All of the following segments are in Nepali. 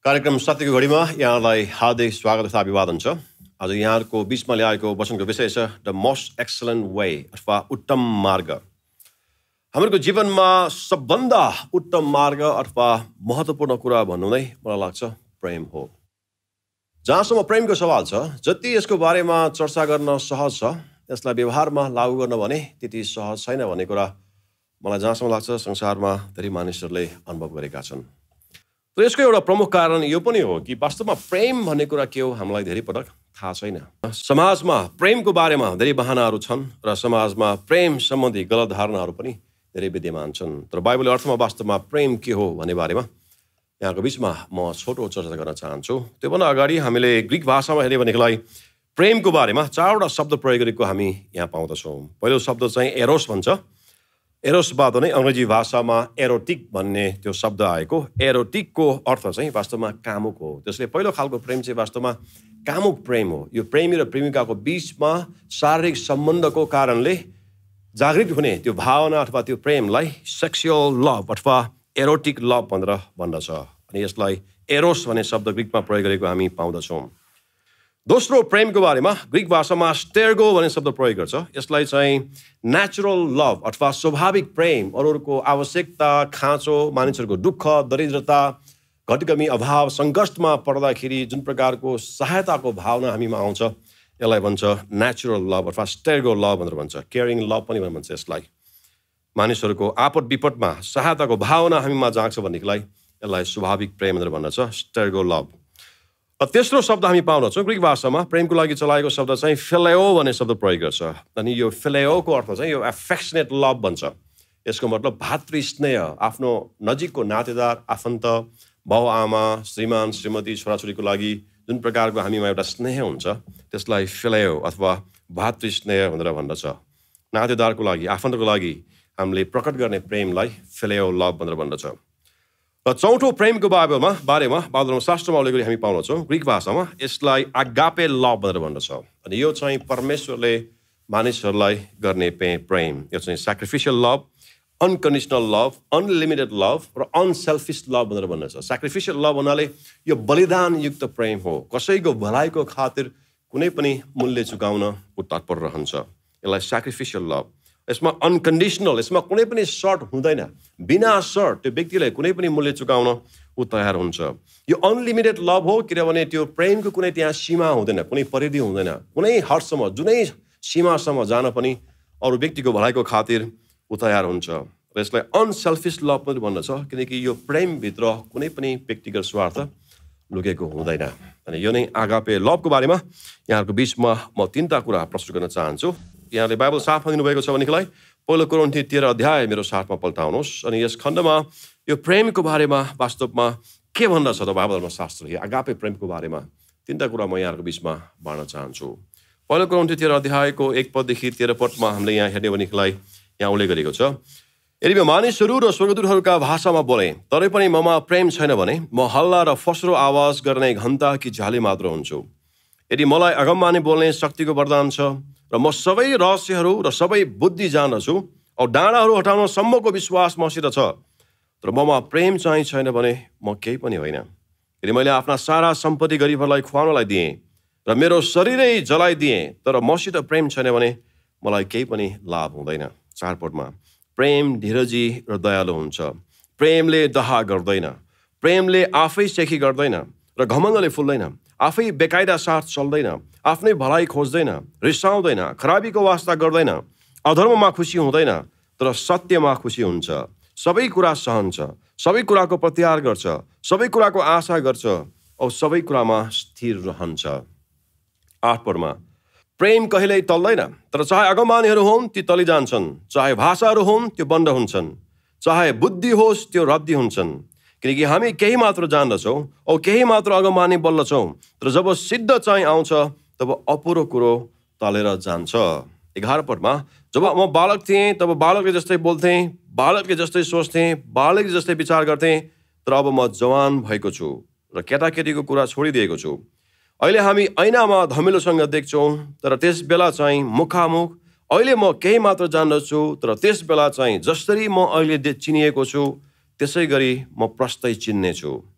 कार्यक्रम सत्यको घडीमा यहाँलाई हार्दिक स्वागत तथा अभिवादन छ। आज यहाँहरूको बीचमा ल्याएको वचनको विषय छ द मोस्ट एक्सलेन्ट वे अथवा उत्तम मार्ग। हाम्रो जीवनमा सबभन्दा उत्तम मार्ग अथवा महत्त्वपूर्ण कुरा भन्नु नै मलाई लाग्छ प्रेम हो। जहाँसम्म प्रेमको सवाल छ, जति यसको बारेमा चर्चा गर्न सहज छ, यसलाई व्यवहारमा लागू गर्न भने त्यति सहज छैन भन्ने कुरा मलाई जहाँसम्म लाग्छ संसारमा धेरै मानिसहरूले अनुभव गरेका छन्। र यसको एउटा प्रमुख कारण यो पनि हो कि वास्तवमा प्रेम भन्ने कुरा के हो हामीलाई धेरै पटक थाहा छैन। समाजमा प्रेमको बारेमा धेरै बहानाहरू छन् र समाजमा प्रेम सम्बन्धी गलत धारणाहरू पनि धेरै विद्यमान छन्। तर बाइबलको अर्थमा वास्तवमा प्रेम के हो भन्ने बारेमा यहाँको बिचमा म छोटो चर्चा गर्न चाहन्छु। त्योभन्दा अगाडि हामीले ग्रिक भाषामा हेऱ्यो भनेदेखिलाई प्रेमको बारेमा चारवटा शब्द प्रयोग गरेको हामी यहाँ पाउँदछौँ। पहिलो शब्द चाहिँ एरोस भन्छ। एरोसबाट नै अङ्ग्रेजी भाषामा एरोटिक भन्ने त्यो शब्द आएको। एरोटिकको अर्थ चाहिँ वास्तवमा कामुक हो। त्यसले पहिलो खालको प्रेम चाहिँ वास्तवमा कामुक प्रेम हो। यो प्रेमी र प्रेमिकाको बिचमा शारीरिक सम्बन्धको कारणले जागृत हुने त्यो भावना अथवा त्यो प्रेमलाई सेक्सुअल लभ अथवा एरोटिक लभ भनेर भन्दछ। अनि यसलाई एरोस भन्ने शब्द ग्रिकमा प्रयोग गरेको हामी पाउँदछौँ। दोस्रो प्रेमको बारेमा ग्रिक भाषामा स्टेर्गो भन्ने शब्द प्रयोग गर्छ। यसलाई चाहिँ नेचुरल लभ अथवा स्वाभाविक प्रेम, अरूहरूको आवश्यकता, खाँचो, मानिसहरूको दुःख, दरिद्रता, घटकमी, अभाव, सङ्कष्टमा पर्दाखेरि जुन प्रकारको सहायताको भावना हामीमा आउँछ यसलाई भन्छ नेचुरल लभ अथवा स्टेर्गो लभ भनेर भन्छ। केयरिङ लभ पनि भन्छ यसलाई। मानिसहरूको आपद विपदमा सहायताको भावना हामीमा जाग्छ भनेदेखिलाई यसलाई स्वाभाविक प्रेम भनेर भन्दछ, स्टेर्गो लभ। तेस्रो शब्द हामी पाउँदछौँ ग्रिक भाषामा प्रेमको लागि चलाएको शब्द चाहिँ फिलेओ भन्ने शब्द प्रयोग गर्छ। अनि यो फिलेओको अर्थ चाहिँ यो एफेक्सनेट लभ भन्छ। यसको मतलब भातृ स्नेह, आफ्नो नजिकको नातेदार, आफन्त, बाउ आमा, श्रीमान श्रीमती, छोराछोरीको लागि जुन प्रकारको हामीमा एउटा स्नेह हुन्छ त्यसलाई फिलेओ अथवा भातृ स्नेह भनेर भन्दछ। नातेदारको लागि, आफन्तको लागि हामीले प्रकट गर्ने प्रेमलाई फिलेओ लभ भनेर भन्दछ। र चौथो प्रेमको बारेमा बाइबलमा शास्त्रमा उल्लेख गरी हामी पाउँदछौँ ग्रिक भाषामा यसलाई आगापे लभ भनेर भन्दछ। अनि यो चाहिँ परमेश्वरले मानिसहरूलाई गर्ने प्रेम। यो चाहिँ sacrificial love, unconditional love, unlimited love र अनसेल्फिस लभ भनेर भन्दछ। सेक्रिफिसियल लभ भन्नाले यो बलिदानयुक्त प्रेम हो। कसैको भलाइको खातिर कुनै पनि मूल्य चुकाउन ऊ तत्पर रहन्छ। यसलाई सेक्रिफिसियल लभ। यसमा अनकन्डिसनल, यसमा कुनै पनि सर्ट हुँदैन। बिना सर्ट त्यो व्यक्तिलाई कुनै पनि मूल्य चुकाउन ऊ तयार हुन्छ। यो अनलिमिटेड लभ हो किनभने त्यो प्रेमको कुनै त्यहाँ सीमा हुँदैन, कुनै परिधि हुँदैन। कुनै हदसम्म, जुनै सीमासम्म जान पनि अरू व्यक्तिको भलाइको खातिर ऊ तयार हुन्छ। र यसलाई अनसेल्फिस लभ पनि भन्दछ किनकि यो प्रेमभित्र कुनै पनि व्यक्तिगत स्वार्थ लुकेको हुँदैन। अनि यो नै आगापे लभको बारेमा यहाँहरूको बिचमा म तीनवटा कुरा प्रस्तुत गर्न चाहन्छु। यहाँले बाइबल साथमा दिनुभएको छ भनेदेखिलाई पहिलो कोरिन्थी 13 अध्याय मेरो साथमा पल्टाउनुहोस्। अनि यस खण्डमा यो प्रेमको बारेमा वास्तवमा के भन्दछ त बाइबलमा शास्त्रले आगापे प्रेमको बारेमा तीनवटा कुरा म यहाँहरूको बिचमा बाँड्न चाहन्छु। पहिलो कोरिन्थी 13 अध्यायको 1 पददेखि 13 पदमा हामीले यहाँ हेर्ने भनेदेखिलाई यहाँ उल्लेख गरेको छ, यदि म मानिसहरू र स्वर्गदूतहरूका भाषामा बोलेँ तरै पनि ममा प्रेम छैन भने म हल्ला र फस्रो आवाज गर्ने घन्टा कि झाली मात्र हुन्छु। यदि मलाई अगमबानी बोल्ने शक्तिको वरदान छ र म सबै रहस्यहरू र सबै बुद्धि जान्दछु औ डाँडाहरू हटाउन सम्मको विश्वास मसित छ, तर ममा प्रेम चाहिँ छैन भने म केही पनि होइन। यदि मैले आफ्ना सारा सम्पत्ति गरिबहरूलाई खुवाउनलाई दिएँ र मेरो शरीरै जलाइदिएँ तर मसित प्रेम छैन भने मलाई केही पनि लाभ हुँदैन। 4 पदमा प्रेम धीरजी र दयालु हुन्छ। प्रेमले दहा गर्दैन। प्रेमले आफै सेखी गर्दैन र घमण्डले फुल्दैन। आफै बेकायदा साथ चल्दैन। आफ्नै भलाइ खोज्दैन। रिसाउँदैन। खराबीको वास्ता गर्दैन। अधर्ममा खुसी हुँदैन तर सत्यमा खुसी हुन्छ। सबै कुरा सहन्छ। सबै कुराको प्रत्याहार गर्छ। सबै कुराको आशा गर्छ औ सबै कुरामा स्थिर रहन्छ। 8 पदमा प्रेम कहिल्यै टल्दैन, तर चाहे अगमबानीहरू हुन् ती टली जान्छन्, चाहे भाषाहरू हुन् त्यो बन्द हुन्छन्, चाहे बुद्धि होस् त्यो रद्दी हुन्छन्। किनकि हामी केही मात्र जान्दछौँ औ केही मात्र अगमबानी बोल्दछौँ, तर जब सिद्ध चाहिँ आउँछ तब अपुरो कुरो टलेर जान्छ। 11 पदमा जब म बालक थिएँ तब बालकले जस्तै बोल्थेँ, बालकले जस्तै सोच्थेँ, बालकले जस्तै विचार गर्थेँ, तर अब म जवान भएको छु र केटाकेटीको कुरा छोडिदिएको छु। अहिले हामी ऐनामा धमिलोसँग देख्छौँ तर त्यस बेला चाहिँ मुखामुख। अहिले म केही मात्र जान्दछु तर त्यस बेला चाहिँ जसरी म अहिले चिनिएको छु त्यसै गरी म प्रस्तै चिन्नेछु।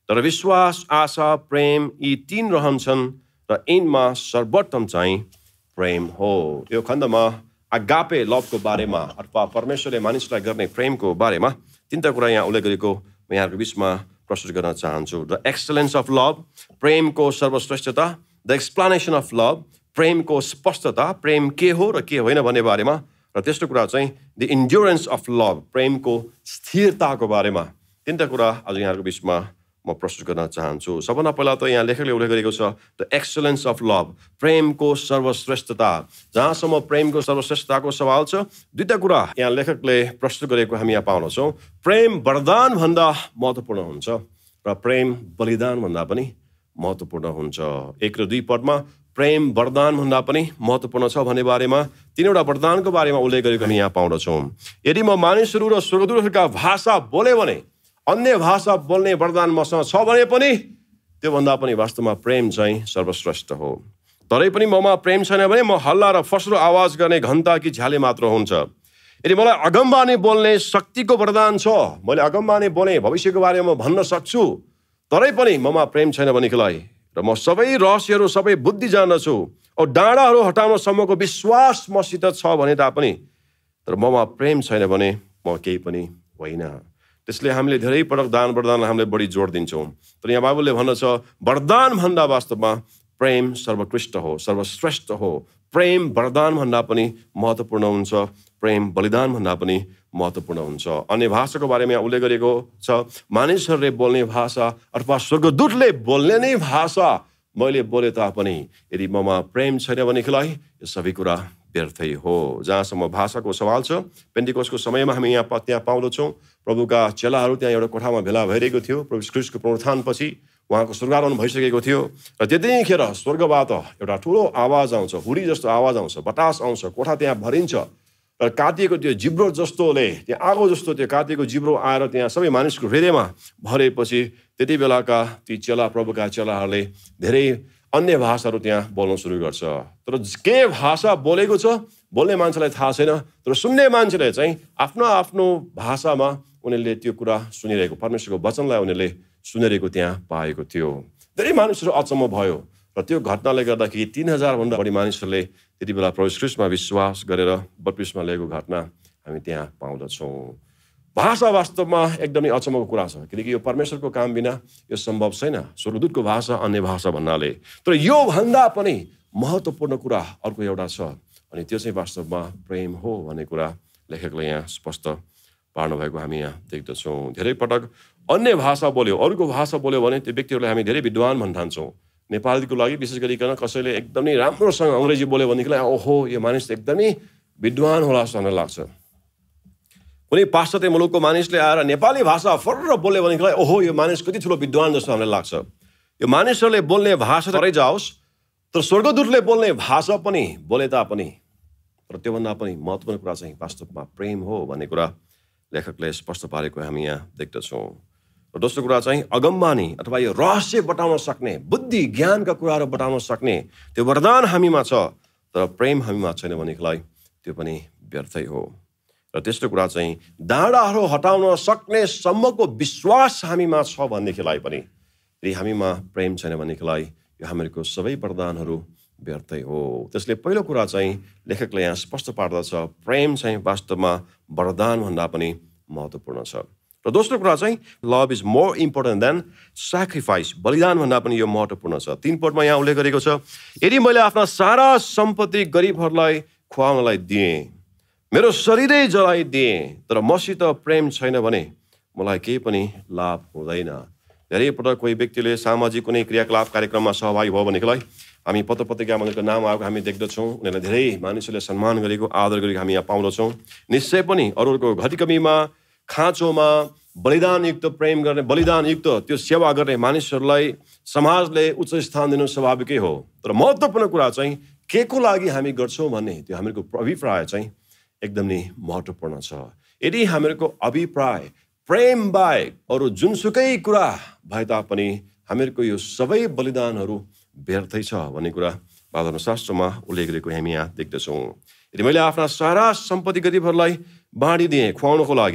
तर विश्वास, आशा, प्रेम यी 3 रहन्छन् र यिनमा सर्वोत्तम चाहिँ प्रेम हो। यो खण्डमा अगापे लभको बारेमा अथवा परमेश्वरले मानिसलाई गर्ने प्रेमको बारेमा 3 कुरा यहाँ उल्लेख गरेको म यहाँको बिचमा प्रस्तुत गर्न चाहन्छु। द एक्सलेन्स अफ लभ, प्रेमको सर्वश्रेष्ठता, द एक्सप्लानेसन अफ लभ, प्रेमको स्पष्टता, प्रेम के हो र के होइन भन्ने बारेमा, र तेस्रो कुरा चाहिँ द इन्ड्युरेन्स अफ लभ, प्रेमको स्थिरताको बारेमा 3 कुरा आज यहाँको बिचमा म प्रस्तुत गर्न चाहन्छु। सबभन्दा पहिला त यहाँ लेखकले उल्लेख गरेको छ द एक्सलेन्स अफ लभ, प्रेमको सर्वश्रेष्ठता। जहाँसम्म प्रेमको सर्वश्रेष्ठताको सवाल छ, 2 कुरा यहाँ लेखकले प्रस्तुत गरेको हामी यहाँ पाउँछौँ। प्रेम वरदान भन्दा महत्त्वपूर्ण हुन्छ र प्रेम बलिदान भन्दा पनि महत्त्वपूर्ण हुन्छ। 1 र 2 पदमा प्रेम वरदान भन्दा पनि महत्त्वपूर्ण छ भन्ने बारेमा 3वटा वरदानको बारेमा उल्लेख गरेको हामी यहाँ पाउँछौँ। यदि म मानिसहरू र स्वर्गदूतहरूका भाषा बोले भने, अन्य भाषा बोल्ने वरदान मसँग छ भने पनि त्योभन्दा पनि वास्तवमा प्रेम चाहिँ सर्वश्रेष्ठ हो। तरै पनि ममा प्रेम छैन भने म हल्ला र फस्रो आवाज गर्ने घन्टा कि झ्याले मात्र हुन्छ। यदि मलाई अगमबानी बोल्ने शक्तिको वरदान छ, मैले अगमबानी बोले भविष्यको बारेमा म भन्न सक्छु, तरै पनि ममा प्रेम छैन भनेदेखिलाई र म सबै रहस्यहरू, सबै बुद्धि जान्दछु औ डाँडाहरू हटाउनसम्मको विश्वास मसित छ भने तापनि, तर ममा प्रेम छैन भने म केही पनि होइन। त्यसले हामीले धेरै पटक दान वरदान हामीले बढी जोड दिन्छौँ, तर यहाँ बाइबलले भन्दछ वरदान भन्दा वास्तवमा प्रेम सर्वोत्कृष्ट हो, सर्वश्रेष्ठ हो। प्रेम वरदान भन्दा पनि महत्त्वपूर्ण हुन्छ, प्रेम बलिदान भन्दा पनि महत्त्वपूर्ण हुन्छ। अन्य भाषाको बारेमा यहाँ उल्लेख गरेको छ, मानिसहरूले बोल्ने भाषा अथवा स्वर्गदूतले बोल्ने नै भाषा मैले बोले तापनि यदि ममा प्रेम छैन भनेदेखिलाई यो सबै कुरा व्यर्थै हो। जहाँसम्म भाषाको सवाल छ, पेन्टिकोसको समयमा हामी त्यहाँ पाउँदछौँ प्रभुका चेलाहरू त्यहाँ एउटा कोठामा भेला भइरहेको थियो। प्रभु ख्रीष्टको पुनरुत्थानपछि उहाँको स्वर्गारोहण भइसकेको थियो र त्यतिखेर स्वर्गबाट एउटा ठुलो आवाज आउँछ, हुरी जस्तो आवाज आउँछ, बतास आउँछ, कोठा त्यहाँ भरिन्छ र काटिएको त्यो जिब्रो जस्तोले, त्यहाँ आगो जस्तो त्यो काटिएको जिब्रो आएर त्यहाँ सबै मानिसको हृदयमा भरेपछि त्यति बेलाका ती प्रभुका चेलाहरूले धेरै अन्य भाषाहरू त्यहाँ बोल्न सुरु गर्छ। तर के भाषा बोलेको छ बोल्ने मान्छेलाई थाहा छैन, तर सुन्ने मान्छेले चाहिँ आफ्नो आफ्नो भाषामा उनीहरूले त्यो कुरा सुनिरहेको, परमेश्वरको वचनलाई उनीहरूले सुनिरहेको त्यहाँ पाएको थियो। धेरै मानिसहरू अचम्म भयो र त्यो घटनाले गर्दाखेरि 3000 भन्दा बढी मानिसहरूले त्यति बेला प्रभु ख्रीष्टमा विश्वास गरेर बपतिस्मा लिएको घटना हामी त्यहाँ पाउँदछौँ। भाषा वास्तवमा एकदमै अचम्मको कुरा छ, किनकि यो परमेश्वरको काम बिना यो सम्भव छैन, स्वर्गदूतको भाषा अन्य भाषा भन्नाले। तर यो भन्दा पनि महत्त्वपूर्ण कुरा अर्को एउटा छ, अनि त्यो चाहिँ वास्तवमा प्रेम हो भन्ने कुरा लेखकले यहाँ स्पष्ट पार्नु भएको हामी यहाँ देख्दछौँ। धेरै पटक अन्य भाषा बोल्यो, अरूको भाषा बोल्यो भने त्यो व्यक्तिहरूलाई हामी धेरै विद्वान भन्न ठान्छौँ। नेपालीको लागि विशेष गरिकन कसैले एकदमै राम्रोसँग अङ्ग्रेजी बोल्यो भनेदेखिलाई ओहो यो मानिस एकदमै विद्वान होला जस्तो हामीलाई लाग्छ। कुनै पाश्चात्य मुलुकको मानिसले आएर नेपाली भाषा फर्र बोल्यो भनेदेखिलाई ओहो यो मानिस कति ठुलो विद्वान जस्तो हामीलाई लाग्छ। यो मानिसहरूले बोल्ने भाषा तरै जाओस्, तर स्वर्गदूतले बोल्ने भाषा पनि बोले तापनि, तर त्योभन्दा पनि महत्त्वपूर्ण कुरा चाहिँ वास्तवमा प्रेम हो भन्ने कुरा लेखकले स्पष्ट पारेको हामी यहाँ देख्दछौँ। र दोस्रो कुरा चाहिँ अगमबानी अथवा यो रहस्य बताउन सक्ने, बुद्धि ज्ञानका कुराहरू बताउन सक्ने त्यो वरदान हामीमा छ, तर प्रेम हामीमा छैन भनेदेखिलाई त्यो पनि व्यर्थै हो। र तेस्रो कुरा चाहिँ डाँडाहरू हटाउन सक्ने सम्मको विश्वास हामीमा छ भनेदेखिलाई पनि, यदि हामीमा प्रेम छैन भनेदेखिलाई यो हामीहरूको सबै वरदानहरू व्यर्थै हो। त्यसले पहिलो कुरा चाहिँ लेखकले यहाँ स्पष्ट पार्दछ, प्रेम चाहिँ वास्तवमा वरदान भन्दा पनि महत्त्वपूर्ण छ। र दोस्रो कुरा चाहिँ love is more important than sacrifice, बलिदान भन्दा पनि यो महत्त्वपूर्ण छ। 3 पदमा यहाँ उल्लेख गरेको छ, यदि मैले आफ्ना सारा सम्पत्ति गरिबहरूलाई खुवाउनलाई दिएँ, मेरो शरीरै जलाइदिएँ, तर मसित प्रेम छैन भने मलाई केही पनि लाभ हुँदैन। धेरै पटक कोही व्यक्तिले सामाजिक कुनै क्रियाकलाप कार्यक्रममा सहभागी भयो भनेदेखिलाई हामी पत्र पत्रिकामा उनीहरूको नाम आएको हामी देख्दछौँ, उनीहरूलाई धेरै मानिसहरूले सम्मान गरेको, आदर गरेको हामी यहाँ पाउँदछौँ। निश्चय पनि अरूहरूको घटिकमीमा, खाँचोमा बलिदानयुक्त प्रेम गर्ने, बलिदानयुक्त त्यो सेवा गर्ने मानिसहरूलाई समाजले उच्च स्थान दिनु स्वाभाविकै हो। तर महत्त्वपूर्ण कुरा चाहिँ के को लागि हामी गर्छौँ भन्ने त्यो हामीहरूको अभिप्राय चाहिँ एकदम नै महत्त्वपूर्ण छ। यदि हामीहरूको अभिप्राय प्रेम बाहेक अरू जुनसुकै कुरा भए तापनि हामीहरूको यो सबै बलिदानहरू व्यर्थै छ भन्ने कुरा धर्मशास्त्रमा उल्लेख गरेको हामी यहाँ देख्दछौँ। यदि मैले आफ्ना सारा सम्पत्ति गरिबहरूलाई बाँडिदिएँ खुवाउनको लागि,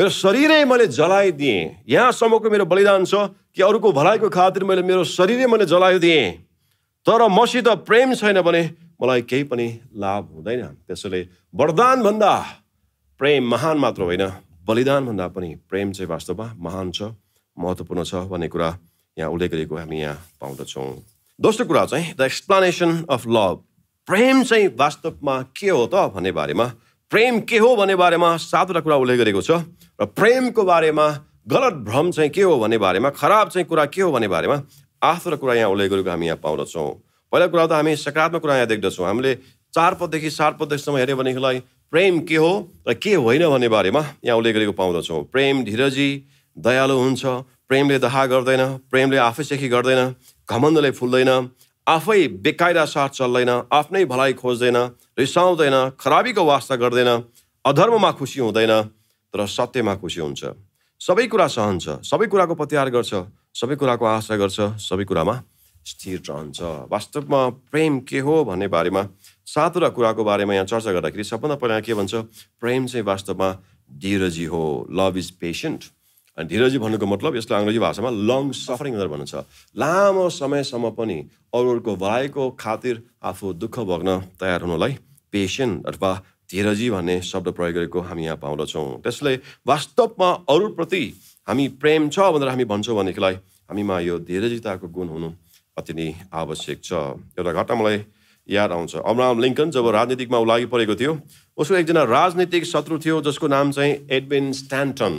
मेरो शरीरै मैले जलाइदिएँ। यहाँसम्मको मेरो बलिदान छ कि अरूको भलाइको खातिर मैले मेरो शरीरै मैले जलाइदिएँ। तर मसित प्रेम छैन भने मलाई केही पनि लाभ हुँदैन। त्यसैले वरदानभन्दा प्रेम महान मात्र होइन, बलिदानभन्दा पनि प्रेम चाहिँ वास्तवमा महान छ, महत्त्वपूर्ण छ भन्ने कुरा यहाँ उल्लेख गरेको हामी यहाँ पाउँदछौँ। दोस्रो कुरा चाहिँ द एक्सप्लेनेसन अफ लभ। प्रेम चाहिँ वास्तवमा के हो त भन्ने बारेमा, प्रेम के हो भन्ने बारेमा 7वटा कुरा उल्लेख गरेको छ र प्रेमको बारेमा गलत भ्रम चाहिँ के हो भन्ने बारेमा, खराब चाहिँ कुरा के हो भन्ने बारेमा 8वटा कुरा यहाँ उल्लेख गरेको हामी यहाँ पाउँदछौँ। पहिला कुरा त हामी सकारात्मक कुरा यहाँ देख्दछौँ। हामीले 4 पददेखि 7 पदसम्म हेऱ्यो भनेदेखिलाई प्रेम के हो र के होइन भन्ने बारेमा यहाँ उल्लेख गरेको पाउँदछौँ। प्रेम धीरजी, दयालु हुन्छ, प्रेमले दाह गर्दैन, प्रेमले आफै सेखी गर्दैन, घमण्डले फुल्दैन, आफै बेकायदा साथ चल्दैन, आफ्नै भलाइ खोज्दैन, रिसाउँदैन, खराबीको वास्ता गर्दैन, अधर्ममा खुसी हुँदैन तर सत्यमा खुसी हुन्छ, सबै कुरा सहन्छ, सबै कुराको प्रत्याहार गर्छ, सबै कुराको आशा गर्छ, सबै कुरामा स्थिर रहन्छ। वास्तवमा प्रेम के हो भन्ने बारेमा 7वटा कुराको बारेमा यहाँ चर्चा गर्दाखेरि सबभन्दा पहिला के भन्छ, प्रेम चाहिँ वास्तवमा धीरजी हो। Love is patient. अनि धीरजी भन्नुको मतलब यसलाई अङ्ग्रेजी भाषामा लङ सफरिङ भनेर भनिन्छ। लामो समयसम्म पनि अरूहरूको भलाइको खातिर आफू दुःख भोग्न तयार हुनलाई पेसेन्ट अथवा धीरजी भन्ने शब्द प्रयोग गरेको हामी यहाँ पाउँदछौँ। त्यसले वास्तवमा अरूप्रति हामी प्रेम छ भनेर हामी भन्छौँ भनेदेखिलाई हामीमा यो धीरजिताको गुण हुनु अति नै आवश्यक छ। एउटा घटना मलाई याद आउँछ। अब्राहम लिङ्कन जब राजनीतिकमा ऊ लागि परेको थियो, उसको एकजना राजनीतिक शत्रु थियो जसको नाम चाहिँ एडविन स्ट्यान्टन।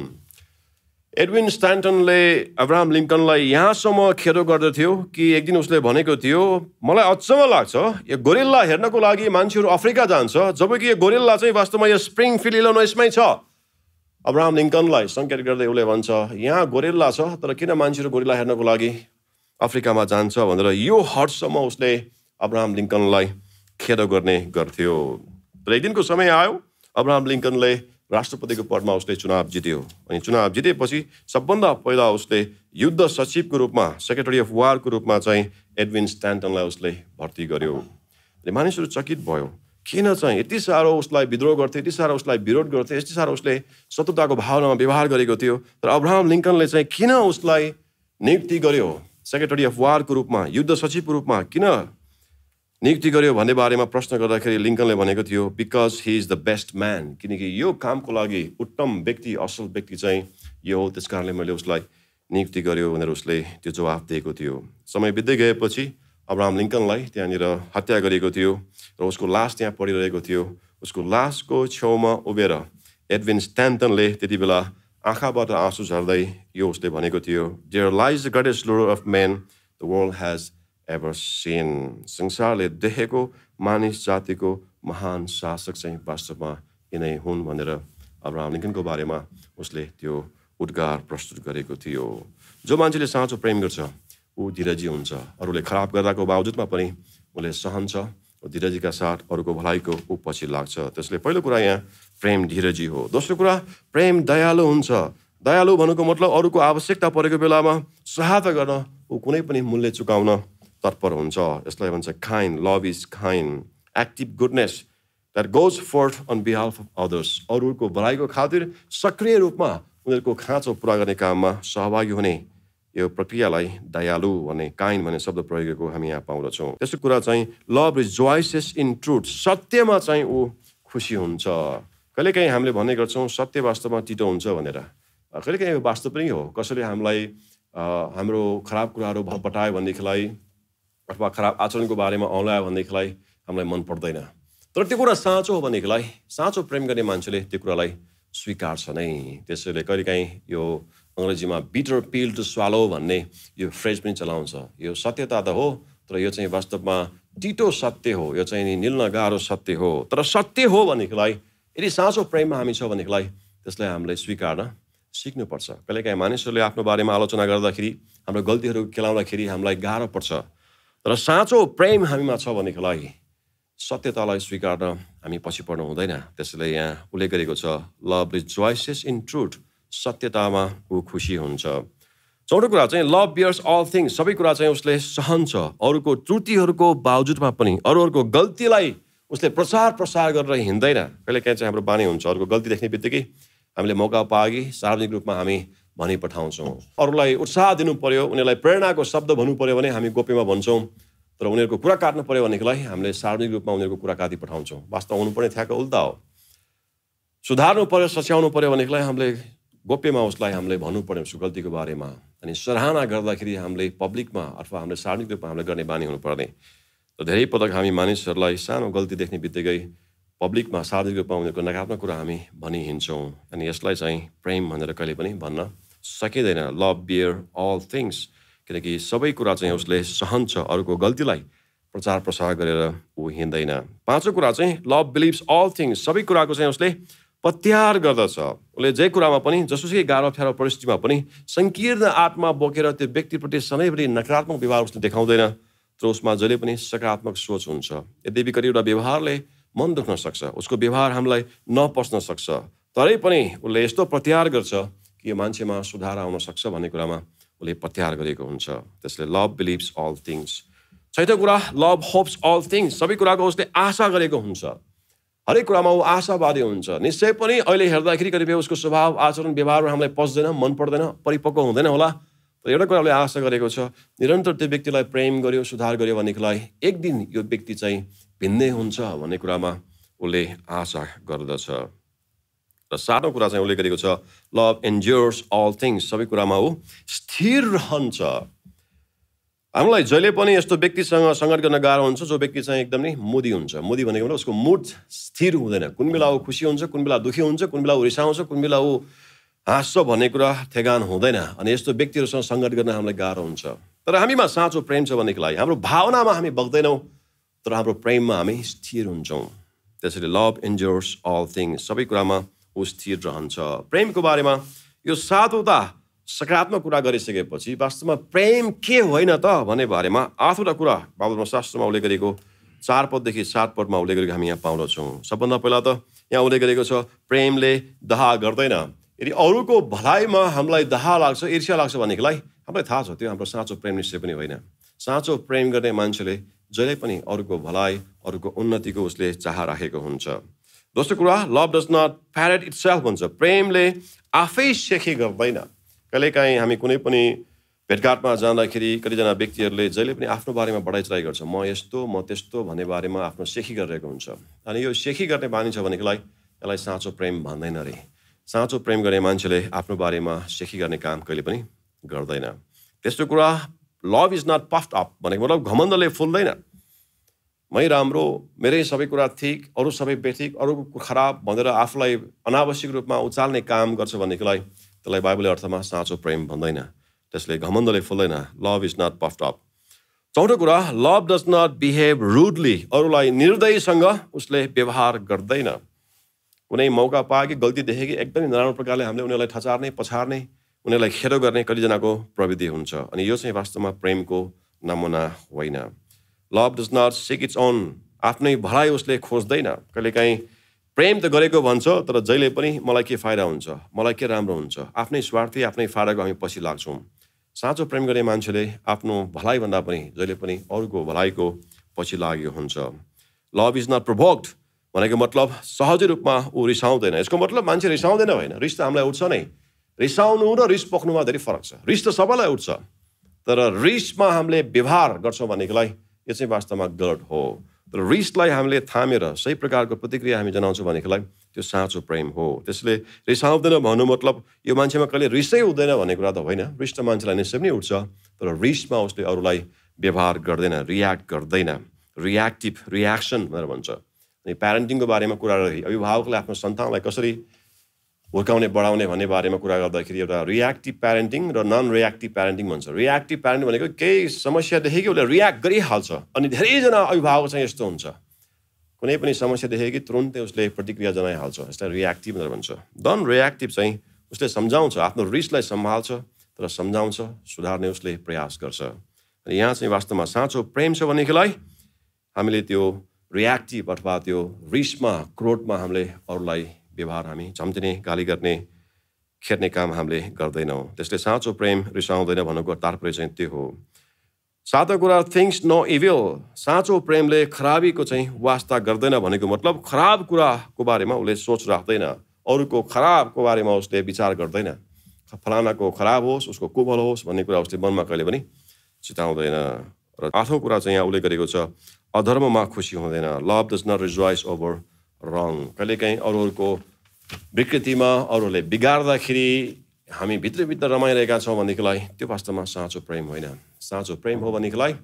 एडविन स्ट्यान्टनले अब्राहम लिङ्कनलाई यहाँसम्म खेदो गर्दथ्यो कि एक दिन उसले भनेको थियो, मलाई अचम्म लाग्छ यो गोरिल्ला हेर्नको लागि मान्छेहरू अफ्रिका जान्छ, जबकि यो गोरिल्ला चाहिँ वास्तवमा यो स्प्रिङफिल्ड इलिनोइसमै छ। अब्राहम लिङ्कनलाई सङ्केत गर्दै उसले भन्छ, यहाँ गोरिल्ला छ तर किन मान्छेहरू गोरिल्ला हेर्नको लागि अफ्रिकामा जान्छ भनेर यो हदसम्म उसले अब्राहम लिङ्कनलाई खेदो गर्ने गर्थ्यो। तर एक दिनको समय आयो, अब्राहम लिङ्कनले राष्ट्रपतिको पदमा उसले चुनाव जित्यो। अनि चुनाव जितेपछि सबभन्दा पहिला उसले युद्ध सचिवको रूपमा, सेक्रेटरी अफ वारको रूपमा चाहिँ एडविन स्ट्यान्टनलाई उसले भर्ती गर्यो। अनि मानिसहरू चकित भयो, किन चाहिँ यति साह्रो उसलाई विद्रोह गर्थे, यति साह्रो उसलाई विरोध गर्थे, यति साह्रो उसले शत्रुताको भावनामा व्यवहार गरेको थियो, तर अब्राहम लिङ्कनले चाहिँ किन उसलाई नियुक्ति गर्यो सेक्रेटरी अफ वारको रूपमा, युद्ध सचिवको रूपमा किन नियुक्ति गर्यो भन्ने बारेमा प्रश्न गर्दाखेरि लिङ्कनले भनेको थियो, because he is the best man. किनकि यो कामको लागि उत्तम व्यक्ति, असल व्यक्ति चाहिँ यो हो, त्यस कारणले मैले उसलाई नियुक्ति गर्यो भनेर उसले त्यो जवाफ दिएको थियो। समय बित्दै गएपछि अब्राहम लिङ्कनलाई त्यहाँनिर हत्या गरिएको थियो र उसको लास त्यहाँ पडिरहेको थियो। उसको लासको छेउमा उभिएर एडविन स्ट्यान्टनले त्यति बेला आँखाबाट आँसु झर्दै यो उसले भनेको थियो, there lies the greatest ruler of men the world has ever seen. संसारले देखेको मानिस जातिको महान शासक चाहिँ वास्तवमा यिनै हुन् भनेर अब्राहम लिङ्कनको बारेमा उसले त्यो उद्गार प्रस्तुत गरेको थियो। जो मान्छेले साँचो प्रेम गर्छ ऊ धीरजी हुन्छ। अरूले खराब गर्दाको बावजुदमा पनि उसले सहन्छ, धीरजीका साथ अरूको भलाइको ऊ पछि लाग्छ। त्यसले पहिलो कुरा यहाँ प्रेम धीरजी हो। दोस्रो कुरा प्रेम दयालु हुन्छ। दयालु भन्नुको मतलब अरूको आवश्यकता परेको बेलामा सहायता गर्न ऊ कुनै पनि मूल्य चुकाउन तत्पर हुन्छ। यसलाई भन्छ kind. Love is kind, active goodness that goes forth on behalf of others. अरूको भलाइको खातिर सक्रिय रूपमा उनीहरूको खाँचो पुरा गर्ने काममा सहभागी हुने यो प्रक्रियालाई दयालु भन्ने, काइन्ड भन्ने शब्द प्रयोग गरेको हामी यहाँ पाउँदछौँ। त्यसो कुरा चाहिँ लभ रिजोइसेस इन ट्रुथ। सत्यमा चाहिँ ऊ खुसी हुन्छ। कहिलेकाहीँ हामीले भन्ने गर्छौँ सत्य वास्तवमा तितो हुन्छ भनेर। कहिलेकाहीँ यो वास्तव पनि हो। कसैले हामीलाई हाम्रो खराब कुराहरू बतायो भनेदेखिलाई अथवा खराब आचरणको बारेमा औँल्यायो भनेदेखिलाई हामीलाई मन पर्दैन। तर त्यो कुरा साँचो हो भनेदेखिलाई साँचो प्रेम गर्ने मान्छेले त्यो कुरालाई स्वीकार्छ नै। त्यसैले कहिलेकाहीँ यो अङ्ग्रेजीमा बिटर पिल टु स्वालो भन्ने यो फ्रेज पनि चलाउँछ। यो सत्यता त हो तर यो चाहिँ वास्तवमा तितो सत्य हो, यो चाहिँ निल्न गाह्रो सत्य हो। तर सत्य हो भनेदेखिलाई यदि साँचो प्रेममा हामी छौँ भनेदेखिलाई त्यसलाई हामीले स्वीकार्न सिक्नुपर्छ। कहिलेकाहीँ मानिसहरूले आफ्नो बारेमा आलोचना गर्दाखेरि, हाम्रो गल्तीहरू केलाउँदाखेरि हामीलाई गाह्रो पर्छ। तर साँचो प्रेम हामीमा छ भनेदेखिलाई सत्यतालाई स्वीकार्न हामी पछि पर्नु हुँदैन। त्यसैले यहाँ उल्लेख गरेको छ लभ रिजोइसेस इन ट्रुथ। सत्यतामा ऊ खुसी हुन्छ। चौथो कुरा चाहिँ लभ बियर्स अल थिङ्स। सबै कुरा चाहिँ उसले सहन्छ। अरूको त्रुटिहरूको बावजुदमा पनि अरूहरूको गल्तीलाई उसले प्रसार गरेर हिँड्दैन। कहिलेकाहीँ चाहिँ हाम्रो बानी हुन्छ अरूको गल्ती देख्ने बित्तिकै हामीले मौका पाएकी सार्वजनिक रूपमा हामी भनिपठाउँछौँ। अरूलाई उत्साह दिनु पर्यो, उनीहरूलाई प्रेरणाको शब्द भन्नु पर्यो भने हामी गोप्यमा भन्छौँ, तर उनीहरूको कुरा काट्नु पर्यो भनेदेखिलाई हामीले सार्वजनिक रूपमा उनीहरूको कुरा काटी पठाउँछौँ। वास्तव हुनुपर्ने ठ्याक्क उल्टा हो। सुधार्नु पर्यो, सच्याउनु पर्यो भनेदेखिलाई हामीले गोप्यमा उसलाई हामीले भन्नुपर्ने उसको गल्तीको बारेमा। अनि सराहना गर्दाखेरि हामीले पब्लिकमा अथवा हामीले सार्वजनिक रूपमा हामीले गर्ने बानी हुनुपर्ने। र धेरै पटक हामी मानिसहरूलाई सानो गल्ती देख्ने बित्तिकै पब्लिकमा सार्वजनिक रूपमा उनीहरूको नकारात्मक कुरा हामी भनी हिँड्छौँ। अनि यसलाई चाहिँ प्रेम भनेर कहिले पनि भन्न सकिँदैन। लभ बियर अल थिङ्स, किनकि सबै कुरा चाहिँ उसले सहन्छ, अरूको गल्तीलाई प्रचार प्रसार गरेर ऊ हिँड्दैन। पाँचौँ कुरा चाहिँ लभ बिलिभ्स अल थिङ्स, सबै कुराको चाहिँ उसले पत्यार गर्दछ। उसले जे कुरामा पनि, जसुकै गाह्रो अप्ठ्यारो परिस्थितिमा पनि सङ्कीर्ण आत्मा बोकेर त्यो व्यक्तिप्रति सधैँभरि नकारात्मक व्यवहार उसले देखाउँदैन, तर उसमा जहिले पनि सकारात्मक सोच हुन्छ। यद्यपि कतिवटा व्यवहारले मन दुख्न सक्छ, उसको व्यवहार हामीलाई नपच्न सक्छ, तरै पनि उसले यस्तो प्रत्यार गर्छ कि यो मान्छेमा सुधार आउन सक्छ भन्ने कुरामा उसले प्रत्यार गरेको हुन्छ। त्यसले लभ बिलिभ्स अल थिङ्स। छैटौँ कुरा लभ होप्स अल थिङ्स, सबै कुराको उसले आशा गरेको हुन्छ। हरेक कुरामा ऊ आशावादी हुन्छ। निश्चय पनि अहिले हेर्दाखेरि कतिपय उसको स्वभाव आचरण व्यवहार हामीलाई पच्दैन, मन पर्दैन, परिपक्व हुँदैन होला, तर एउटा कुरा उसले आशा गरेको छ, निरन्तर त्यो व्यक्तिलाई प्रेम गर्यो, सुधार गर्यो भनेदेखिलाई एक दिन यो व्यक्ति चाहिँ भिन्दै हुन्छ भन्ने कुरामा उसले आशा गर्दछ। र सातौँ कुरा चाहिँ उसले गरेको छ लभ एन्ड्योर्स अल थिङ्स, सबै कुरामा ऊ स्थिर रहन्छ। हामीलाई जहिले पनि यस्तो व्यक्तिसँग सङ्गत गर्न गाह्रो हुन्छ जो व्यक्ति चाहिँ एकदम नै मुदी हुन्छ। मुदी भनेको मतलब उसको मुड स्थिर हुँदैन। कुन बेला ऊ खुसी हुन्छ, कुन बेला दुःखी हुन्छ, कुन बेला ऊ रिसाउँछ, कुन बेला ऊ हाँस्छ भन्ने कुरा ठेगान हुँदैन। अनि यस्तो व्यक्तिहरूसँग सङ्गत गर्न हामीलाई गाह्रो हुन्छ। तर हामीमा साँचो प्रेम छ भनेको लागि हाम्रो भावनामा हामी बग्दैनौँ, तर हाम्रो प्रेममा हामी स्थिर हुन्छौँ। त्यसैले लभ एन्ड्योर्स अल थिङ्स, सबै कुरामा ऊ स्थिर रहन्छ। प्रेमको बारेमा यो सातवटा सकारात्मक कुरा गरिसकेपछि वास्तवमा प्रेम के होइन त भन्ने बारेमा आठवटा कुरा बाइबलमा शास्त्रमा उसले गरेको 4 पददेखि 7 पदमा उसले गरेको हामी यहाँ पाउँदछौँ। सबभन्दा पहिला त यहाँ उसले गरेको छ प्रेमले दहा गर्दैन। यदि अरूको भलाइमा हामीलाई दहा लाग्छ, ईर्ष्या लाग्छ भनेदेखिलाई हामीलाई थाहा छ त्यो हाम्रो साँचो प्रेम निश्चय पनि होइन। साँचो प्रेम गर्ने मान्छेले जहिले पनि अरूको भलाइ, अरूको उन्नतिको उसले चाह राखेको हुन्छ। दोस्रो कुरा love does not parade itself भन्छ। प्रेमले आफै सेखी गर्दैन। कहिलेकाहीँ हामी कुनै पनि भेटघाटमा जाँदाखेरि कतिजना व्यक्तिहरूले जहिले पनि आफ्नो बारेमा बढाइचढाइ गर्छ, म यस्तो म त्यस्तो भन्ने बारेमा आफ्नो सेखी गरिरहेको हुन्छ। अनि यो सेखी गर्ने बानी छ भनेदेखिलाई यसलाई साँचो प्रेम भन्दैन अरे। साँचो प्रेम गर्ने मान्छेले आफ्नो बारेमा सेखी गर्ने काम कहिले पनि गर्दैन। तेस्रो कुरा love is not puffed up भनेको मतलब घमण्डले फुल्दैन। मै राम्रो, मेरै सबै कुरा ठिक, अरू सबै बेठिक, अरूको खराब भनेर आफूलाई अनावश्यक रूपमा उचाल्ने काम गर्छ भनेदेखिलाई त्यसलाई बाइबलले अर्थमा साँचो प्रेम भन्दैन। त्यसले घमण्डले फुल्दैन। Love is not puffed up. चौथो कुरा love does not behave rudely, अरूलाई निर्दयीसँग उसले व्यवहार गर्दैन। कुनै मौका पाए कि गल्ती देखे कि एकदमै नराम्रो प्रकारले हामीले उनीहरूलाई ठचार्ने, पछार्ने, उनीहरूलाई खेदो गर्ने कतिजनाको प्रविधि हुन्छ। अनि यो चाहिँ वास्तवमा प्रेमको नमुना होइन। Love does not seek its own, आफ्नै भलाइ उसले खोज्दैन। कहिलेकाहीँ प्रेम त गरेको भन्छ, तर जहिले पनि मलाई के फाइदा हुन्छ, मलाई के राम्रो हुन्छ, आफ्नै स्वार्थी, आफ्नै फाइदाको हामी पछि लाग्छौँ। साँचो प्रेम गर्ने मान्छेले आफ्नो भलाइभन्दा पनि जहिले पनि अरूको भलाइको पछि लागेको हुन्छ। लभ इज नट प्रोभोक्ड भनेको मतलब सहजै रूपमा ऊ रिसाउँदैन। यसको मतलब मान्छे रिसाउँदैन होइन, रिस त हामीलाई उठ्छ नै। रिसाउनु र रिस पोख्नुमा धेरै फरक छ। रिस त सबैलाई उठ्छ, तर रिसमा हामीले व्यवहार गर्छौँ भनेकोलाई यो चाहिँ वास्तवमा गलत हो। तर रिसलाई हामीले थामेर सही प्रकारको प्रतिक्रिया हामी जनाउँछौँ भनेकोलाई त्यो साँचो प्रेम हो। त्यसले रिसाउँदैन भन्नु मतलब यो मान्छेमा कहिले रिसै हुँदैन भन्ने कुरा त होइन। रिस त मान्छेलाई निश्चय पनि उठ्छ, तर रिसमा उसले अरूलाई व्यवहार गर्दैन, रियाक्ट गर्दैन। रियाक्टिभ रियाक्सन भनेर भन्छ। अनि प्यारेन्टिङको बारेमा कुरा रही, अभिभावकले आफ्नो सन्तानलाई कसरी हुर्काउने, बढाउने भन्ने बारेमा कुरा गर्दाखेरि एउटा रियाक्टिभ प्यारेन्टिङ र नन रियाक्टिभ प्यारेन्टिङ भन्छ। रियाक्टिभ प्यारेन्टिङ भनेको केही समस्या देखेको उसले रियाक्ट गरिहाल्छ। अनि धेरैजना अभिभावक चाहिँ यस्तो हुन्छ, कुनै पनि समस्या देखेको तुरुन्तै उसले प्रतिक्रिया जनाइहाल्छ। यसलाई रियाक्टिभ भनेर भन्छ। नन रियाक्टिभ चाहिँ उसले सम्झाउँछ, आफ्नो रिसलाई सम्हाल्छ, तर सम्झाउँछ, सुधार्ने उसले प्रयास गर्छ। अनि यहाँ चाहिँ वास्तवमा साँचो प्रेम छ भनेदेखिलाई हामीले त्यो रियाक्टिभ अथवा त्यो रिसमा, क्रोधमा हामीले अरूलाई व्यवहार हामी झम्टिने, गाली गर्ने, खेर्ने काम हामीले गर्दैनौँ। त्यसले साँचो प्रेम रिसाउँदैन भन्नुको तात्पर्य चाहिँ त्यो हो। सातौँ कुरा थिङ्स नो इभिल, साँचो प्रेमले खराबीको चाहिँ वास्ता गर्दैन भनेको मतलब खराब कुराको बारेमा उसले सोच राख्दैन। अरूको खराबको बारेमा उसले विचार गर्दैन। फलानाको खराब होस्, उसको कुभल होस् भन्ने कुरा उसले मनमा कहिले पनि चिताउँदैन। र 8औं कुरा चाहिँ यहाँ उल्लेख गरेको छ, अधर्ममा खुसी हुँदैन। Love does not rejoice over wrong. कहिलेकाहीँ अरूहरूको विकृतिमा, अरूले बिगार्दाखेरि हामी भित्रभित्र रमाइरहेका छौँ भनेदेखिलाई त्यो वास्तवमा साँचो प्रेम होइन। साँचो प्रेम हो भनेदेखिलाई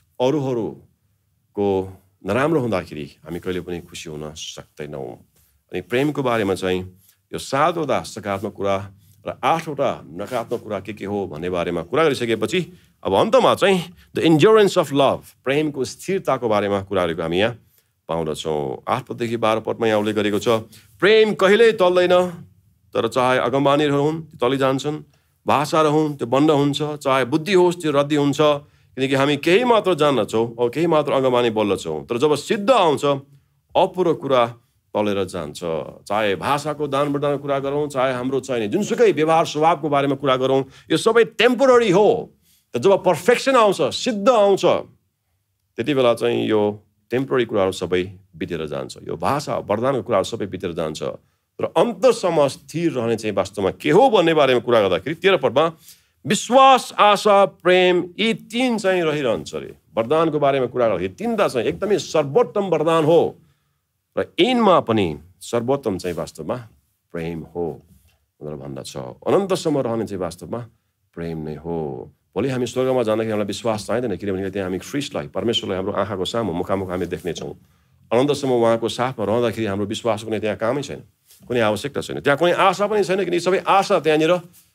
अरूहरूको नराम्रो हुँदाखेरि हामी कहिले पनि खुसी हुन सक्दैनौँ। अनि प्रेमको बारेमा चाहिँ यो 7वटा सकारात्मक कुरा र 8वटा नकारात्मक कुरा के हो भन्ने बारेमा कुरा गरिसकेपछि अब अन्तमा चाहिँ the endurance of love, Premco स्थिरताको बारेमा कुराहरूको हामी यहाँ पाउँदछौँ। 8 पददेखि 12 पदमा यहाँ उल्लेख गरेको छ, प्रेम कहिल्यै टल्दैन, तर चाहे अगमबानीहरू हुन् त्यो टलिजान्छन्, भाषाहरू हुन् त्यो बन्द हुन्छ, चाहे बुद्धि होस् त्यो रद्दी हुन्छ, किनकि हामी केही मात्र जान्दछौँ औ केही मात्र अगमबानी बोल्दछौँ। तर जब सिद्ध आउँछ अपुरो कुरा टलेर जान्छ। चाहे भाषाको दान प्रदानको कुरा गरौँ, चाहे हाम्रो चाहिने जुनसुकै व्यवहार स्वभावको बारेमा कुरा गरौँ, यो सबै टेम्पोररी हो। तर जब पर्फेक्सन आउँछ, सिद्ध आउँछ, त्यति बेला चाहिँ यो टेम्पोररी कुराहरू सबै बितेर जान्छ। यो भाषा वरदानको कुराहरू सबै बितेर जान्छ। र अन्तसम्म स्थिर रहने चाहिँ वास्तवमा के हो भन्ने बारेमा कुरा गर्दाखेरि 13 पदमा विश्वास, आशा, प्रेम यी 3 चाहिँ रहिरहन्छ अरे। वरदानको बारेमा कुरा गर्दाखेरि 3टा चाहिँ एकदमै सर्वोत्तम वरदान हो र यिनमा पनि सर्वोत्तम चाहिँ वास्तवमा प्रेम हो भनेर भन्दछ। अनन्तसम्म रहने चाहिँ वास्तवमा प्रेम नै हो। भोलि हामी स्वर्गमा जाँदाखेरि हामीलाई विश्वास चाहिँदैन, किनभने त्यहाँ हामी ख्रिस्टलाई, परमेश्वरलाई हाम्रो आँखाको सामु मुखामुख हामी देख्नेछौँ। अनन्तसम्म उहाँको साथमा रहँदाखेरि हाम्रो विश्वास कुनै त्यहाँ कामै छैन, कुनै आवश्यकता छैन, त्यहाँ कुनै आशा पनि छैन, किनकि सबै आशा त्यहाँनिर